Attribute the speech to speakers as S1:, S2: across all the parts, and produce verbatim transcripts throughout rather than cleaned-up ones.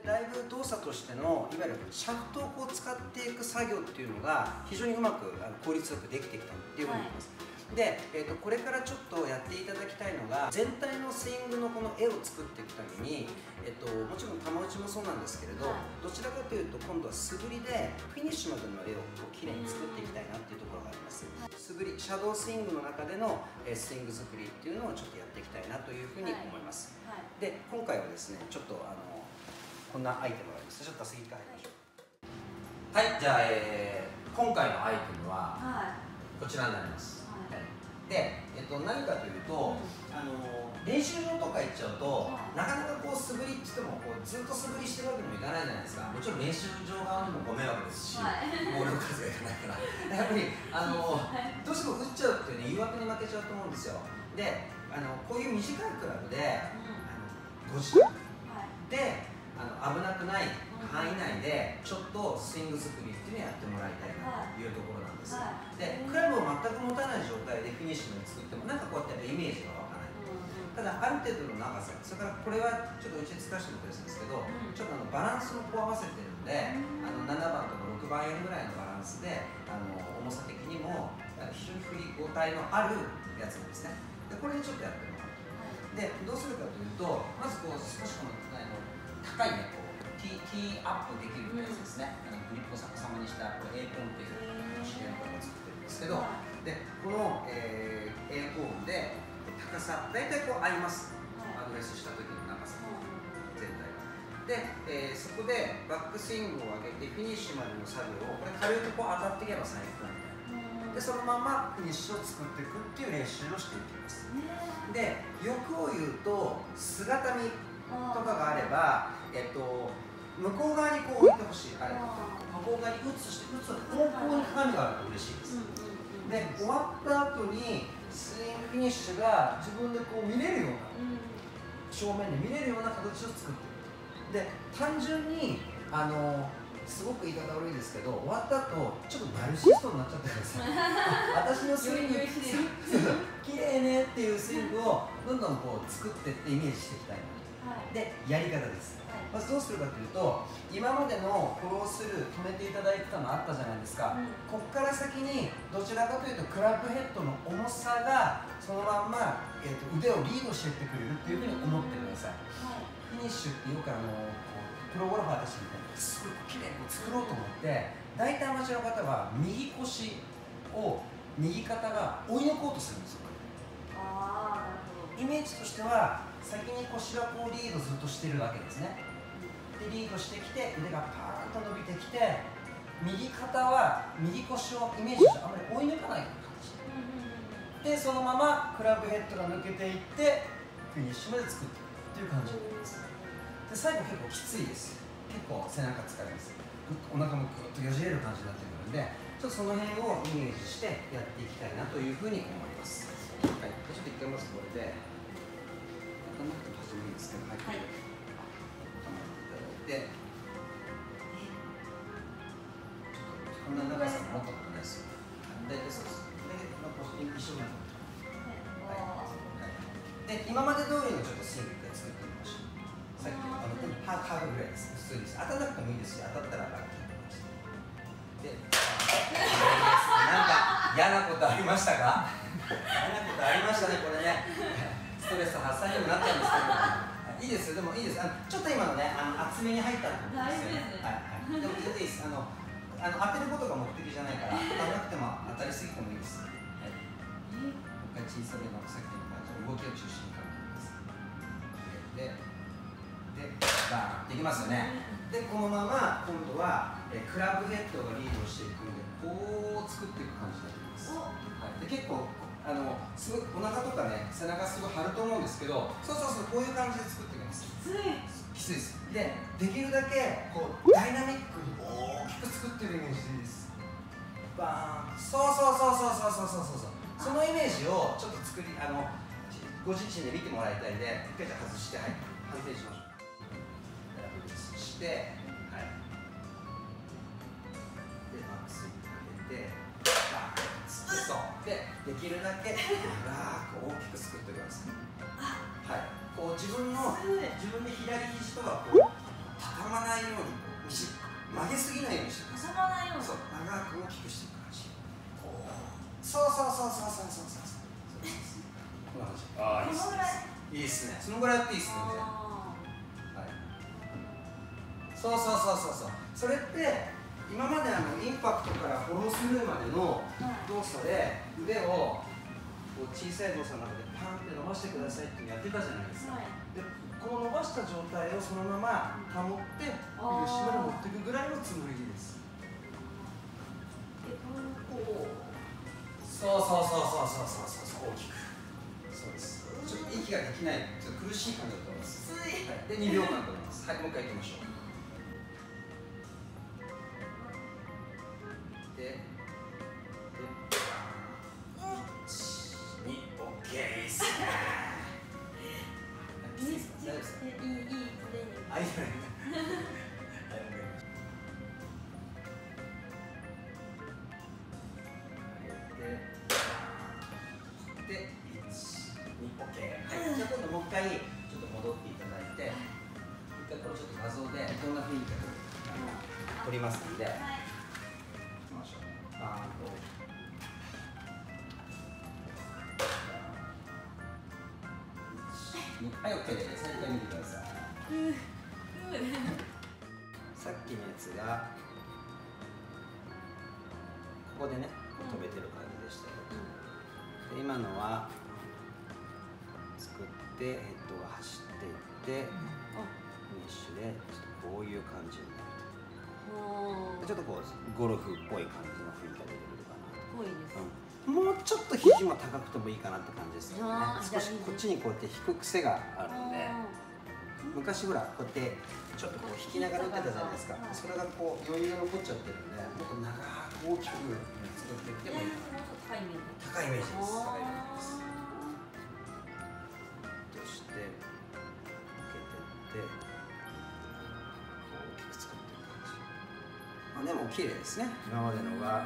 S1: だいぶ動作としてのいわゆるシャフトをこう使っていく作業っていうのが非常にうまくあの効率よくできてきたっていうふうに思います。はい、で、えー、とこれからちょっとやっていただきたいのが、全体のスイングのこの絵を作っていくために、えー、ともちろん球打ちもそうなんですけれど、はい、どちらかというと今度は素振りでフィニッシュまでの絵をこうきれいに作っていきたいなっていうところがあります。はい、素振り、シャドースイングの中での、えー、スイング作りっていうのをちょっとやっていきたいなというふうに思います。はいはい、で今回はですね、ちょっとあのこんなアイテムがあります。ちょっと次から入りましょう。はい、じゃあ、えー、今回のアイテムはこちらになります。はい、で、えっと、何かというと、うん、あの練習場とか行っちゃうと、はい、なかなかこう素振りって言ってもこうずっと素振りしてるわけにもいかないじゃないですか。もちろん練習場側にもご迷惑ですし、はい、ボールの数がいかないからやっぱりあの、はい、どうしても打っちゃうっていうね、誘惑に負けちゃうと思うんですよ。で、あのこういう短いクラブで、うん、あのご自宅であの危なくない範囲内でちょっとスイング作りっていうのをやってもらいたいなというところなんです。はい、でクラブを全く持たない状態でフィニッシュに作ってもなんかこうやってイメージが湧かない。ただある程度の長さ、それからこれはちょっと打ちつかしてもですけど、うん、ちょっとあのバランスもこう合わせてるんで、うん、あのななばんとかろくばんよりぐらいのバランスであの重さ的にも非常に振り応えのあるやつなんですね。でこれでちょっとやってもらう。でどうするかというと、まずこう少しこのあの高いね、こうティーアップできるやつですね。うん、あのグリップを逆さまにしたこれ A コーンっていう知り合いの方が作ってるんですけど、でこの、えー、A コーンで高さ大体こう合います。アドレスした時の長さ全体が。で、えー、そこでバックスイングを上げてフィニッシュまでの作業をこれ軽くこう当たっていけば最高みたいな。でそのままフィニッシュを作っていくっていう練習をしていきます。で欲を言うと姿見とかがあれば、えっと向こう側にこう置いてほしい。あれ向こう側に打つして打つ方向に鏡があると嬉しいです。で終わった後にスイングフィニッシュが自分でこう見れるような、正面で見れるような形を作っていく。で単純にあのすごく言い方悪いですけど、終わった後ちょっとナルシストになっちゃってください。私のスイングきれいねっていうスイングをどんどんこう作ってってイメージしていきたいな、はい、でやり方です。まずどうするかというと、今までのフォロースルー止めていただいてたのあったじゃないですか。うん、ここから先にどちらかというとクラブヘッドの重さがそのまんま、えー、と腕をリードしていってくれるっていうふうに思ってください。はい、フィニッシュってよくあのプロゴルファーたちみたいにすごいきれいに作ろうと思って、大体アマチュアの方は右腰を右肩が追い抜こうとするんですよ。あー、なるほど。イメージとしては先に腰がこうリードずっとしてるわけですね。でリードしてきて腕がパーンと伸びてきて、右肩は右腰をイメージしてあまり追い抜かないような形で、そのままクラブヘッドが抜けていってフィニッシュまで作っていくっていう感じです。で最後結構きついです。結構背中疲れます。お腹もぐっとよじれる感じになってくるので、ちょっとその辺をイメージしてやっていきたいなというふうに思います。はい、ちょっと一回まずこれで頭のと始めるんですけど、はい、はい、で、ちょっとこんな長さ持ったことないですよ。大体そうです。で、まあ、こう一緒になって、はい、で、今まで通りのちょっとスイングで作ってみましょう。さっきのあのハーフぐらいです。普通です。当たらなくてもいいですし、当たったらラッキーな感じで。なんか嫌なことありましたか？嫌なことありましたね、これね。ストレス発散にもなっちゃうんですけど、いいですよ、でもいいです。あのちょっと今のね、あの厚めに入ったと思うんですよ。はいはい。でも全然いいです。あのあの当てることが目的じゃないから、当たらなくても当たりすぎてもいいです。はい。もう一回小さめのさっきの感じの動きを中心に考えます。で、で、バーンっていきますよね。で、このまま今度はえクラブヘッドがリードしていくんで、こう作っていく感じになっています。はい、で結構あのすごいお腹とかね、背中すごい張ると思うんですけど、そうそうそう、こういう感じで作っていきます。きついきついです。で、できるだけこうダイナミックに大きく作ってるイメージでいいです。バーン、そうそうそうそうそうそうそうそう、そのイメージをちょっと作り、あのご自身で見てもらいたいんで、一回じゃあ外して、はい、判定しましょう。そして、はい、でバックスイングかけて、バーンつって、そうで、できるだけ長く大きく作ってください。はい、こう自分の自分で左肘とかこう畳ままないように曲げすぎないようにしてください。
S2: 挟まないように。
S1: そう、長く大きくしていく感じ。そうそうそうそうそうそうそうそう。こんな感じ。ああ、いいですね。いいですね。そのぐらいやっていいですね。はい。そうそうそうそうそう。それって今まであのインパクトからフォロースルーまでの動作で腕をこう小さい動作の中でパンって伸ばしてくださいってやってたじゃないですか。でこの伸ばした状態をそのまま保って後ろまで持っていくぐらいのつもりです。そうそうそうそうそうそうそう大きく。そうです。ちょっと息ができない、ちょっと苦しい感じだと思います。はい、でにびょうかんと思います。はい、もう一回いきましょう。で、で、いち、に、オッケーですね。大丈夫ですか？いいいいトレーニング。あ、いいトレーニング。じゃあ今度もう一回ちょっと戻っていただいて、一回これちょっと画像でどんな雰囲気か撮りますんで、いきましょう。バーンと。はい、オッケーです。一回見てください。さっきのやつがここでね、止めてる感じでしたけど、で今のは作ってヘッドが走っていって、フィニッシュでちょっとこういう感じになる。ちょっとこうゴルフっぽい感じの雰囲気が出てくるかな。ぽいです。うん、もうちょっと肘も高くてもいいかなって感じですけどね。少しこっちにこうやって引く癖があるんで、昔ほらこうやってちょっとこう引きながら打ってたじゃないですか。それがこう余裕が残っちゃってるんで、もっと長く大きく作っていってもいいかな。高いイメージ。高いイメージです。高いイメージです。として受けてって大きく作っていく感じ。まあでも綺麗ですね。今までのが。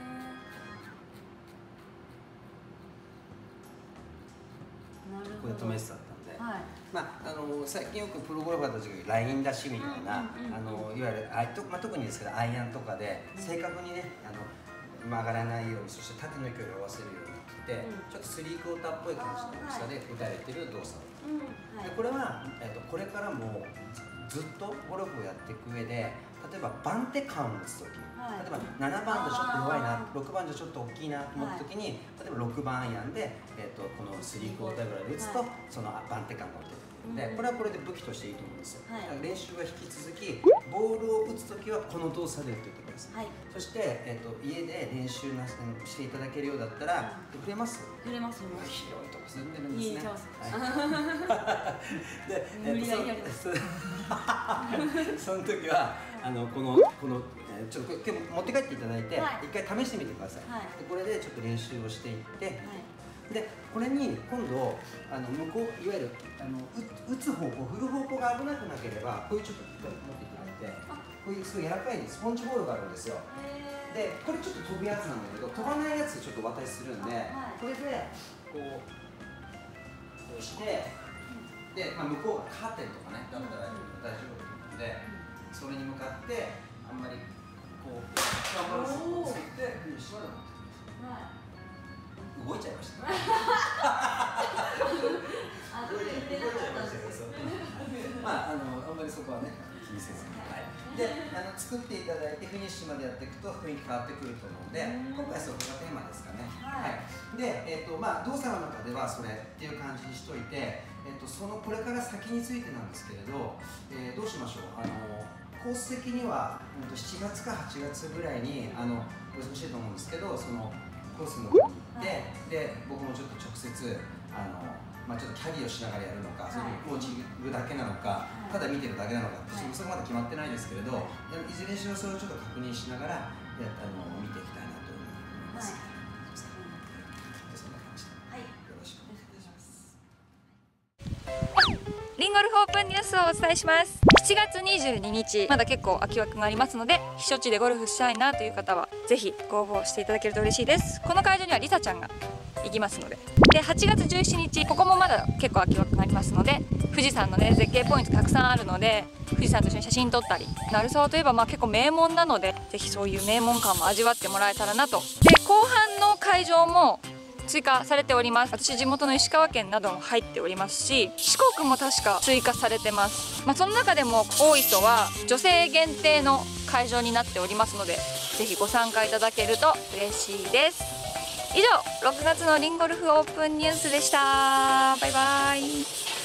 S1: これ止めてたんで、はい、まああの最近よくプロゴルファーたちがライン出しみたいな、あのいわゆるあと、まあ、特にですけどアイアンとかで正確にね、あの曲がらないように、そして縦の距離を合わせるようにって、うん、ちょっとスリークォーターっぽい感じの大きさで打たれてる動作、うんはい、でこれは、えっと、これからもずっとゴルフをやっていく上で、例えば番手感を打つとき、はい、例えばななばんじゃちょっと弱いな、ろくばんじゃちょっと大きいなと思ったときに、はい、例えばろくばんアイアンで、えっと、このスリークォーターぐらいで打つと、はい、その番手感が打てる。でこれはこれで武器としていいと思うんですよ、はい、練習は引き続きボールを打つときはこの動作で打っていってください、はい、そして、えー、と家で練習なしていただけるようだったら、うん、触れます触れますよ。広いとこ住んでるんですね。で、えー、そその時はあのこのこのちょっと今日持って帰っていただいて、はい、一回試してみてください、はい、でこれでちょっと練習をしていって、はい、でこれに今度あの向こういわゆるあの打つ方向振る方向が危なくなければこういうちょっと持っていただいて、こういうすごい柔らかいスポンジボールがあるんですよ。でこれちょっと飛ぶやつなんだけど、飛ばないやつちょっとお渡しするんで、これでこうこうして、で、まあ、向こうがカーテンとかねだったら大丈夫なので、それに向かってあんまりこう頑張るスポーツってフィニッシュまで持ってくる。動いちゃいましたね。動いちゃいましたけど、まああのあんまりそこはね気にせずに、はい、であの作っていただいてフィニッシュまでやっていくと雰囲気変わってくると思うので、今回そこがテーマですかね。はい。でえっ、ー、とまあ動作の中ではそれっていう感じにしといて、えっ、ー、とそのこれから先についてなんですけれど、えー、どうしましょう。あのコース的にはしちがつかはちがつぐらいにあの難しいと思うんですけど、そのコースの方に行って、はい、で僕もちょっと直接あの、まあ、ちょっとキャディをしながらやるのか、はい、それにコーチングだけなのか、はい、ただ見てるだけなのか、はい、そこまで決まってないですけれど、はい、いずれにしろそれをちょっと確認しながらやあの見ていきたいなと思います。はい、そんな感じで、はい、よろしくお願いします。
S3: リンゴルフオープンニュースをお伝えします。しちがつにじゅうににち、まだ結構空き枠がありますので、避暑地でゴルフしたいなという方はぜひご応募していただけると嬉しいです。この会場にはリサちゃんが行きますので、 ではちがつじゅうしちにち、ここもまだ結構空き枠がありますので、富士山のね絶景ポイントたくさんあるので、富士山と一緒に写真撮ったり、鳴沢といえばまあ結構名門なので、ぜひそういう名門感も味わってもらえたらなと。で後半の会場も追加されております。私地元の石川県なども入っておりますし、四国も確か追加されてます。まあ、その中でも多い人は女性限定の会場になっておりますので、ぜひご参加いただけると嬉しいです。以上、ろくがつのリンゴルフオープンニュースでした。バイバイ。